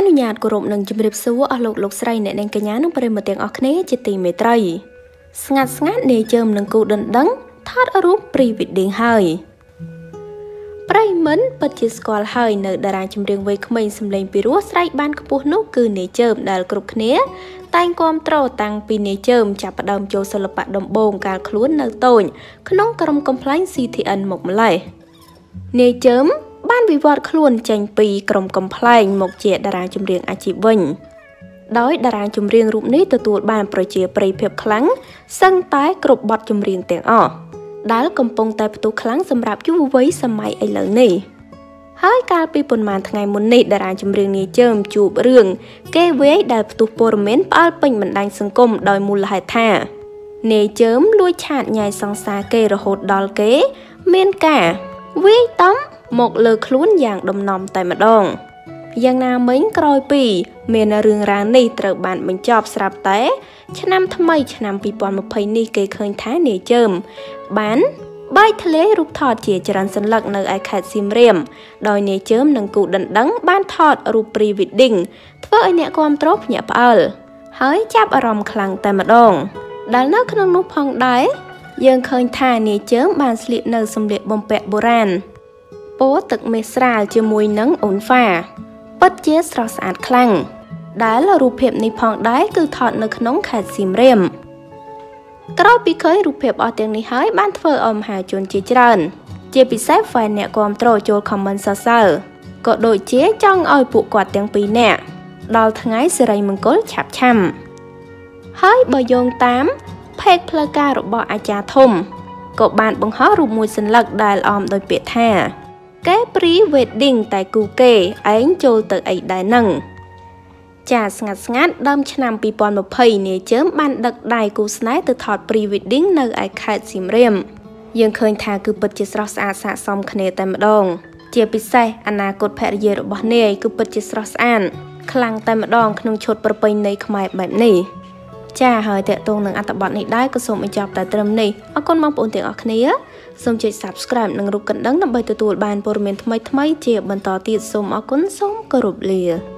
នុញ្ញាតគោរពនឹងជំរាបសួរអស់លោកស្រីអ្នកនាងកញ្ញានិងប្រិយមិត្តទាំងអស់គ្នាជាទីមេត្រីស្ងាត់នាយជើមនឹងគូដណ្ដឹងថតរូប pre-wedding ហើយប្រិយមិត្តពិតជាស្គាល់ហើយនៅតារាចម្រៀងវ័យក្មេងសម្លេងពីរោះស្រែកបានខ្ពស់នោះគឺនាយជើមដែលគ្រប់គ្នាតែងគាំទ្រតាំងពីនាយជើមចាប់ផ្ដើមចូលសិល្បៈដំបូងកាលខ្លួននៅតូចក្នុងក្រុមកំ pl ែង CTN មកម្លេះនាយជើមបានវិវត្តខ្លួនចេញពីក្រុមកំ pl ែងមកជាតារាចម្រៀងអាជីពវិញដោយតារាចម្រៀងរូបនេះទទួលបានប្រជាប្រិយភាពខ្លាំងសឹងតែគ្រប់បទចម្រៀងទាំងអស់ដែលកំពុងតែផ្ទុះខ្លាំងសម្រាប់យុវវ័យសម័យឥឡូវនេះហើយកាលពីប៉ុន្មានថ្ងៃមុននេះតារាចម្រៀងនាយជើមជួបរឿងគេវាយដែលផ្ទុះព័ត៌មានផ្អើលពេញបណ្ដាញសង្គមដោយមូលហេតុថានាយជើមលួចឆាតញ៉ាយសង្សារគេរហូតដល់គេមានការវាយតំមកលើខ្លួនយ៉ាងដំណំតែម្ដងយ៉ាងណាមិញក្រោយពីមានរឿងរ៉ាវនេះត្រូវបានបញ្ចប់ស្រាប់តែឆ្នាំថ្មីឆ្នាំ2020នេះគេឃើញថានាយជើមបានបែកធ្លាយរូបថតជាច្រើនសន្លឹកនៅឯខេត្តសៀមរាបដោយនាយជើមនិងគូដណ្ដឹងបានថតរូប pre-wedding ធ្វើឲ្យអ្នកគាំទ្រភ្ញាក់ផ្អើលហើយចាប់អារម្មណ៍ខ្លាំងតែម្ដងដែលនៅក្នុងនោះផងដែរយើងឃើញថានាយជើមបានស្លៀកនៅសម្លៀកបំពាក់បុរាណពណ៌ទឹកមេស្រាលជាមួយនឹងអូនហ្វាពិតជាស្រស់ស្អាតខ្លាំងដែលរូបភាពនេះផងដែរគឺថតនៅក្នុងខេត្តសៀមរាបក្រោយពីឃើញរូបភាពអស់ទាំងនេះហើយបានធ្វើឲ្យមហាជនជាច្រើនជាពិសេស fan អ្នកគាំទ្រចូល comment សរសើរក៏ដូចជាចង់ឲ្យពួកគាត់ទាំងពីរនាក់ដល់ថ្ងៃសិរីមង្គលឆាប់ឆាំហើយបើយោងតាម page ផ្លូវការរបស់អាចារ្យធំក៏បានបង្ហោះរូបមួយសន្លឹកដែលអមដោយពាក្យថាគេ pre-wedding តែគូគេឯងចូលទៅអីដែរនឹងចាស្ងាត់ដើមឆ្នាំ2020នាយជើមបានដឹកដៃគូស្នេហ៍ទៅថត pre-wedding នៅឯខេត្តសៀមរាបយើងឃើញថាគឺពិតជាស្រស់ស្អាតស័ក្តិសមគ្នាតែម្ដងជាពិសេសអនាគតភរិយារបស់នាយគឺពិតជាស្រស់ស្អាតខ្លាំងតែម្ដងក្នុងឈុតប្រពៃណីខ្មែរបែបនេះចាហើយតេតងនឹងអត្ថបទនេះដែរក៏សូមបញ្ចប់តែត្រឹមនេះអរគុណបងប្អូនទាំងអស់គ្នាសូមចុច Subscribe និងរូបកណ្ដឹងដើម្បីទទួលបានព័ត៌មានថ្មីៗជាបន្តទៀតសូមអរគុណសូមគោរពលា